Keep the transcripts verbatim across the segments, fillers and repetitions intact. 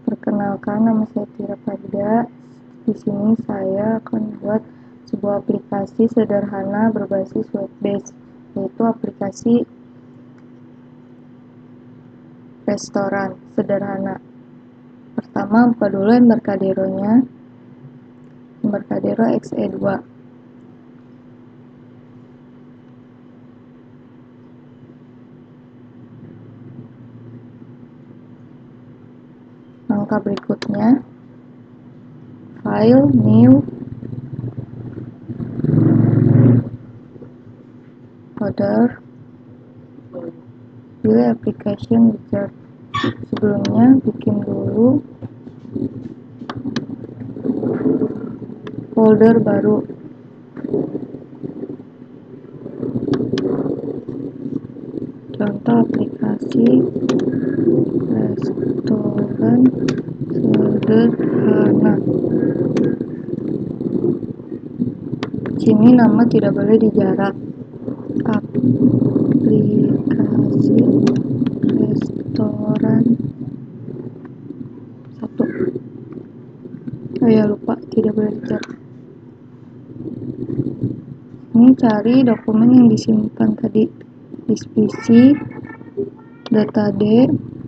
Perkenalkan, nama saya Tira Farida. Di sini saya akan buat sebuah aplikasi sederhana berbasis web-based, yaitu aplikasi restoran sederhana. Pertama, buka dulu Embarcadero-nya, Embarcadero X E dua. Langkah berikutnya, File, New, Folder, Pilih Application Wizard. Sebelumnya, bikin dulu folder baru. Contoh aplikasi restoran sederhana. Sini nama tidak boleh dijarak. Aplikasi restoran satu. Oh ya, lupa, tidak boleh dijarak. Ini cari dokumen yang disimpan tadi. Disk P C, data D,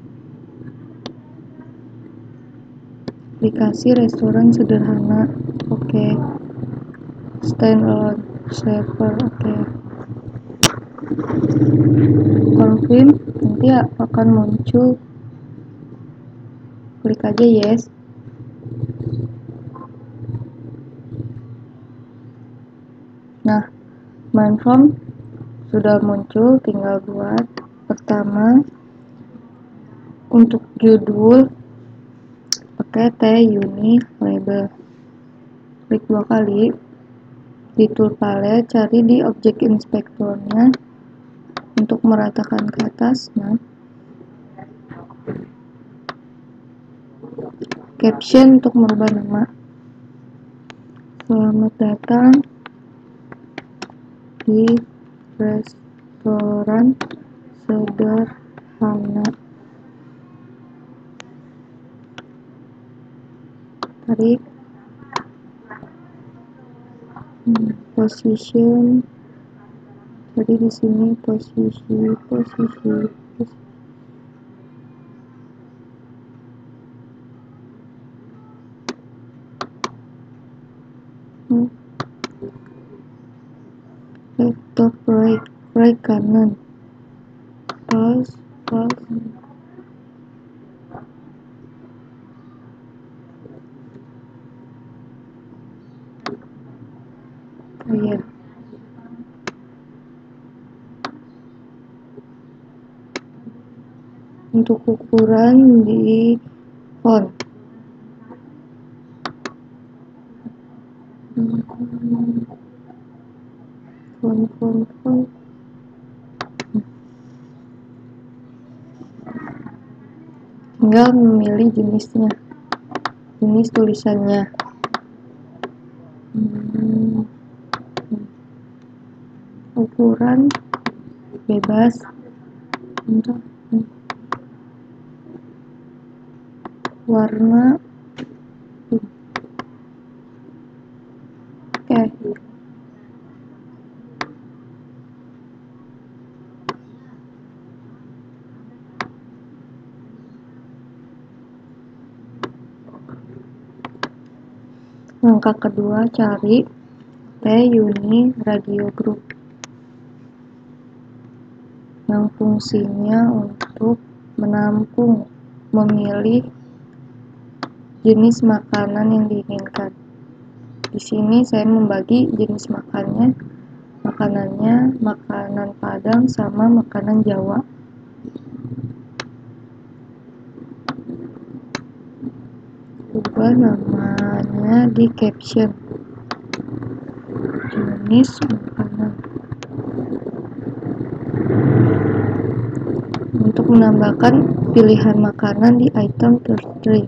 aplikasi restoran sederhana. Oke. Okay. Standalone server. Oke. Okay. Confirm, nanti akan muncul. Klik aja yes. Nah, main form sudah muncul, tinggal buat. Pertama, untuk judul pakai T uni label. Klik dua kali di tool palette, cari di object inspektornya untuk meratakan ke atas. Nah, caption untuk merubah nama. Selamat datang di restoran sederhana. Tarik. Hmm, position. Jadi di sini posisi, posisi, posisi. Hmm. Left, top, right, right kanan. Pas, pas. Oh iya. Untuk ukuran di font. Font, font, font. Tinggal memilih jenisnya, jenis tulisannya. Hmm. Ukuran bebas. Untuk warna. Oke. Okay. Langkah kedua, cari T uni radio group yang fungsinya untuk menampung, memilih jenis makanan yang diinginkan. Di sini saya membagi jenis makannya, makanannya makanan Padang sama makanan Jawa. Ubah namanya di caption. Jenis makanan. Untuk menambahkan pilihan makanan di item terstring.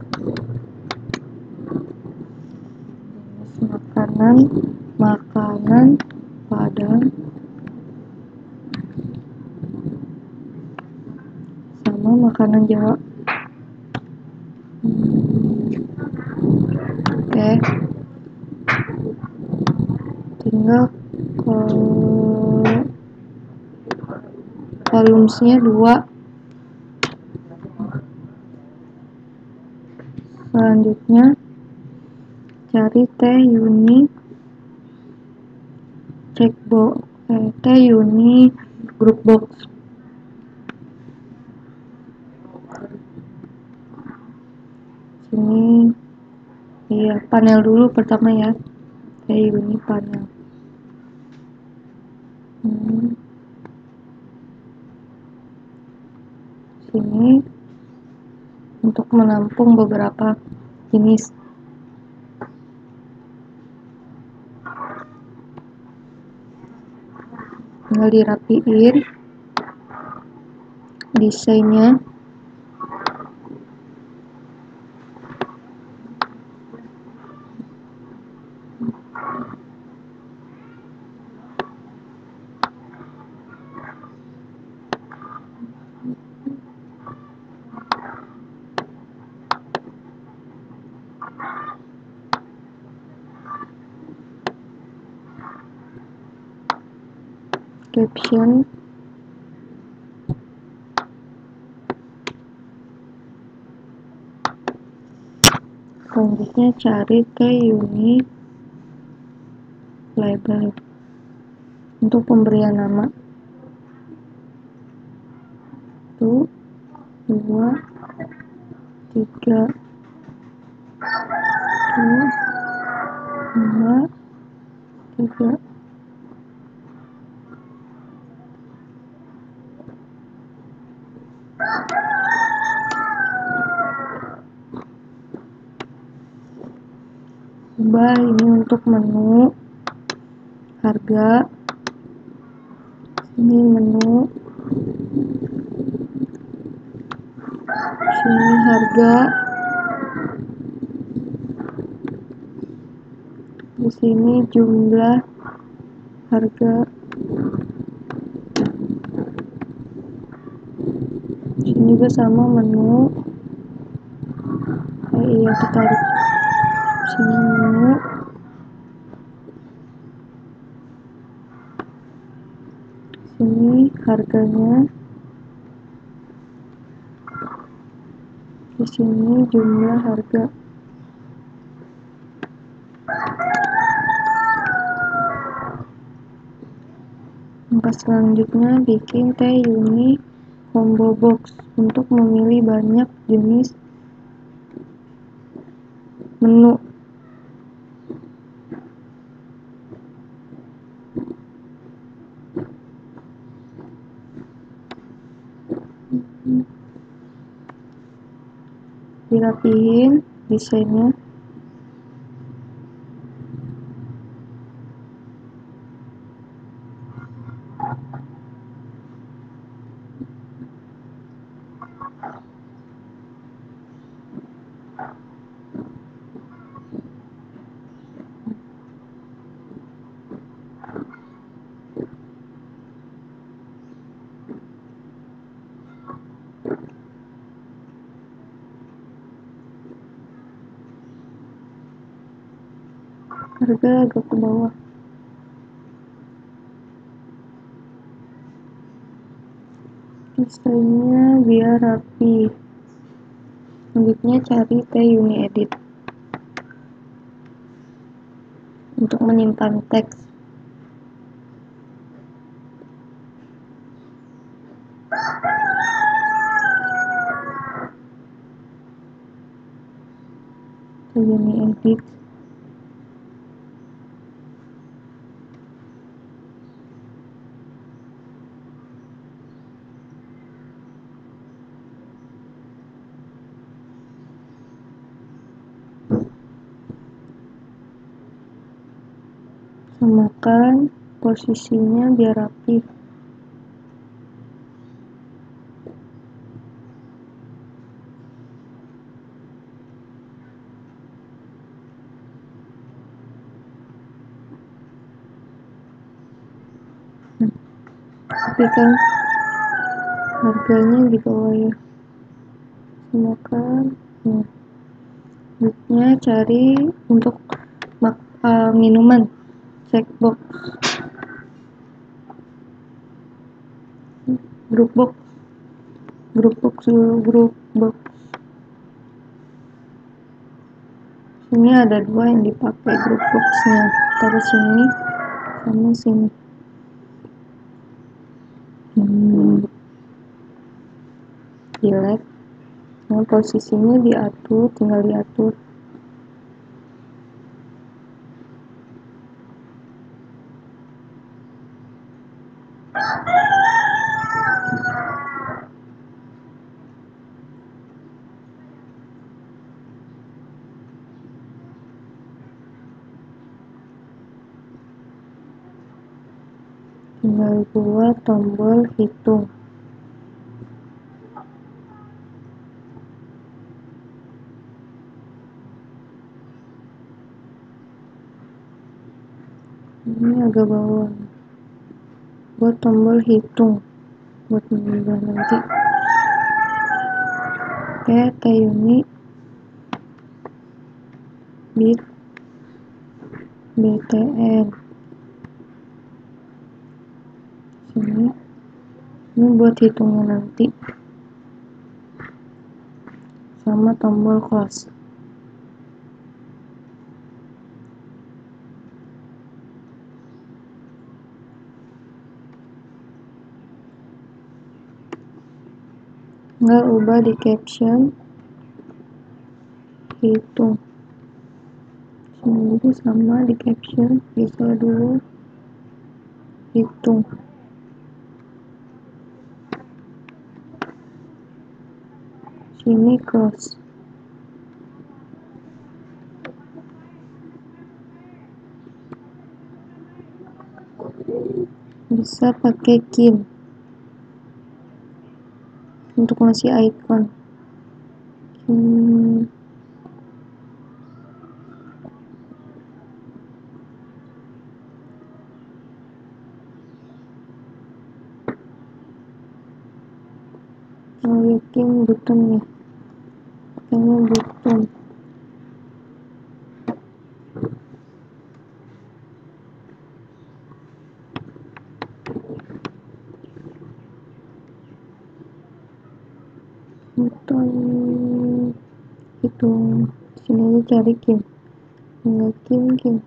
Jenis makanan, makanan Padang sama makanan Jawa. Oke, tinggal ke volumesnya dua. Selanjutnya cari T uni checkbox eh, T uni group box. Sini iya, panel dulu pertama ya, T uni panel. hmm. Sini untuk menampung beberapa jenis. Tinggal dirapiin desainnya. Caption. Selanjutnya cari T uni label untuk pemberian nama. Satu, dua, tiga, dua, dua, tiga. Coba ini untuk menu harga. Ini menu, sini harga, di sini jumlah harga, sini juga sama menu. Eh, iya kita sini menu, sini harganya, di sini jumlah harga. Langkah selanjutnya bikin T uni combo box untuk memilih banyak jenis menu. Dirapihin desainnya. Harga agak ke bawah. Desainnya biar rapi. Selanjutnya cari T uni edit untuk menyimpan teks. T uni edit. Samakan posisinya biar rapi. Tapi kan harganya di bawah ya. Samakan. Nah. Selanjutnya cari untuk uh, minuman, checkbox, group box, group box dulu, group box. Ini ada dua yang dipakai group boxnya, taruh sini sama sini. Hmm. Jelek. Nah, posisinya diatur, tinggal diatur. Tinggal buat tombol hitung. Ini agak bawah. Buat tombol hitung buat mengubah nanti. Oke, Tayuni bit B T N sini. Ini buat hitungnya nanti, sama tombol close. Nggak ubah di caption hitung. Sini sama di caption, bisa dulu hitung. Sini close. Bisa pakai kin untuk ngasih icon. Hmm. Oh, yakin buttonnya, kayaknya button. Button hitung. Sini aja cari kin. Enggak kin kin.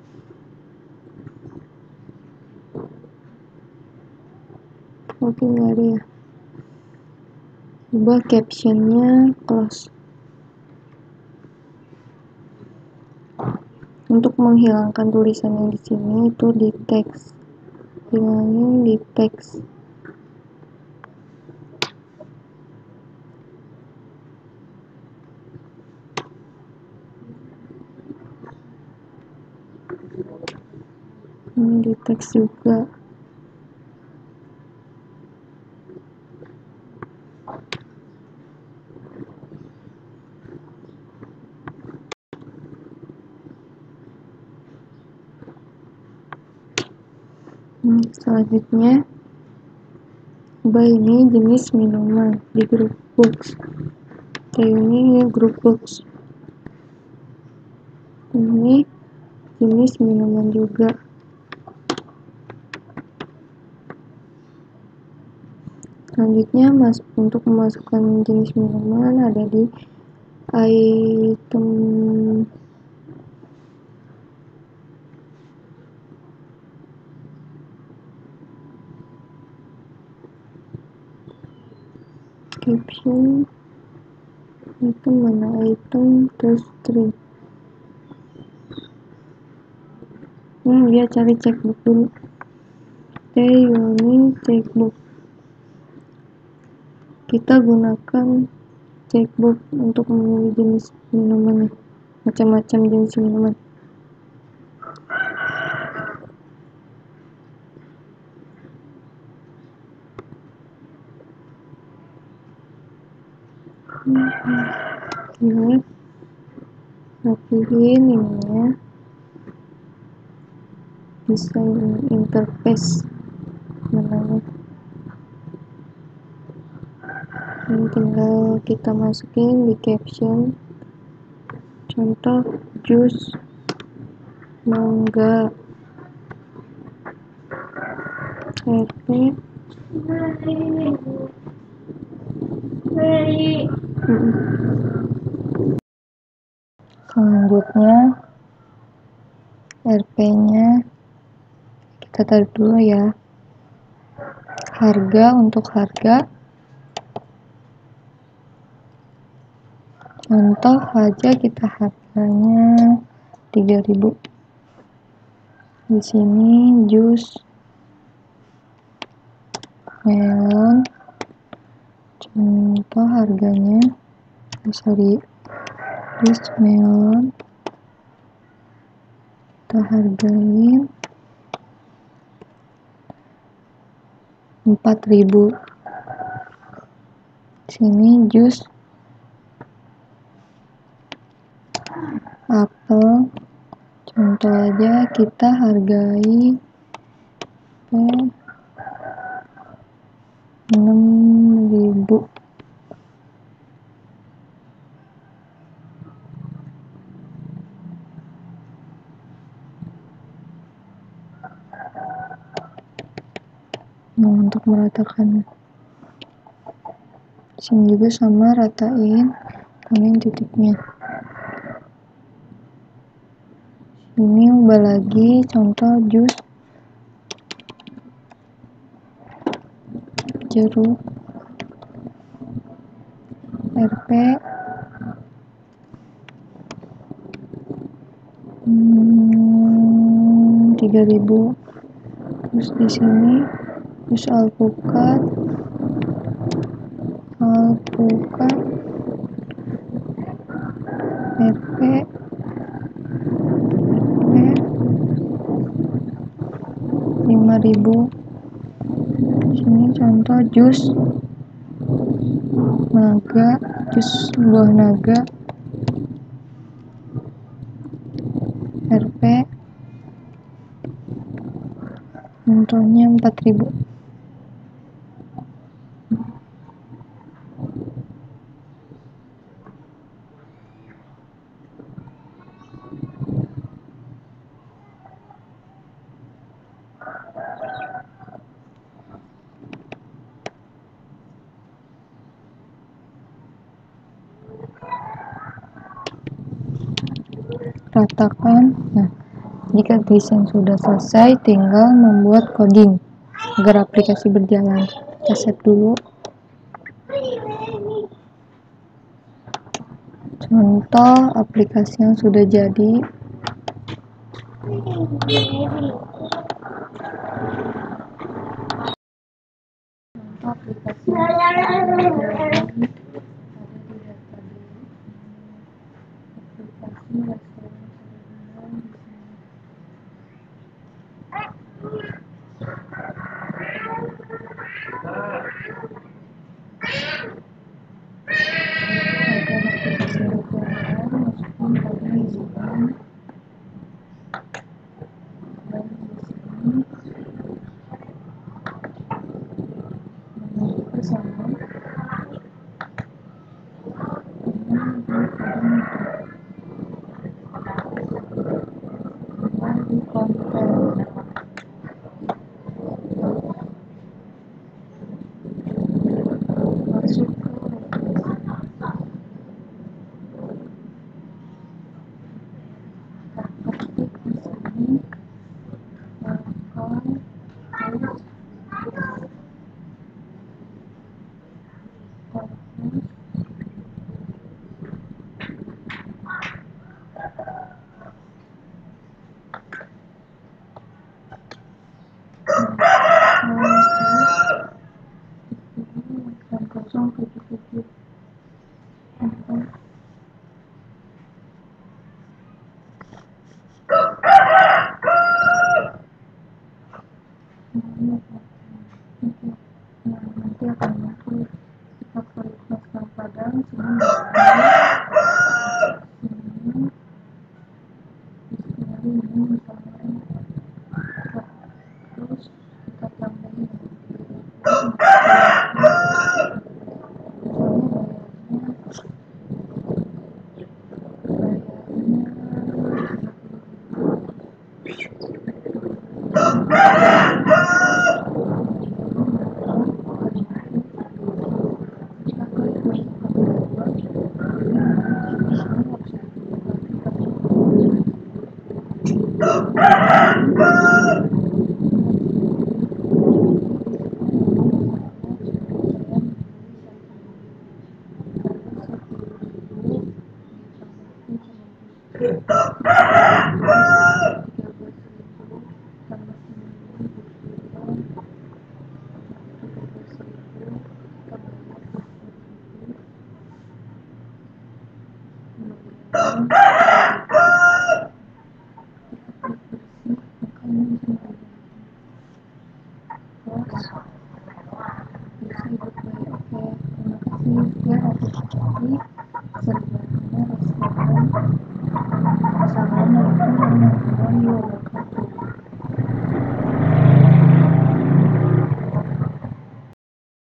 Oke, nggak ada ya. Ubah captionnya close. Untuk menghilangkan tulisan yang di sini itu di teks, hilangin di teks. Ini di teks juga. Hmm, selanjutnya ubah ini jenis minuman di group box. Kayak ini ya group box. Ini jenis minuman juga. Selanjutnya mas untuk memasukkan jenis minuman ada di item caption, item mana item terus string. Hmm, dia cari checkbook dulu. Tayuni checkbook. Kita gunakan checkbook untuk memilih jenis minumannya, macam-macam jenis minuman. Ini rapihin ininya, desain interface namanya. Ini tinggal kita masukin di caption Contoh jus mangga. R P selanjutnya R P-nya kita tarik dulu ya. Harga, untuk harga contoh aja kita harganya tiga ribu. Di sini jus melon contoh harganya oh, sorry jus melon kita hargain empat ribu. Sini jus apel contoh aja kita hargai eh, enam ribu. Nah, untuk meratakan sini juga sama, ratain kalian titiknya. Ini ubah lagi contoh jus jeruk R P hmm, tiga ribu. Terus di sini jus alpukat alpukat R P lima ribu. Sini contoh jus naga, jus buah naga R P contohnya empat ribu. Ratakan. Nah, jika desain sudah selesai, tinggal membuat coding agar aplikasi berjalan. Kita save dulu. Contoh aplikasi yang sudah jadi. Contoh aplikasi yang sudah jadi. Nanti akan muncul sifat kualitas yang padam ini ini misalnya terus kita tambahin misalnya bayarnya Assalamualaikum warahmatullahi wabarakatuh.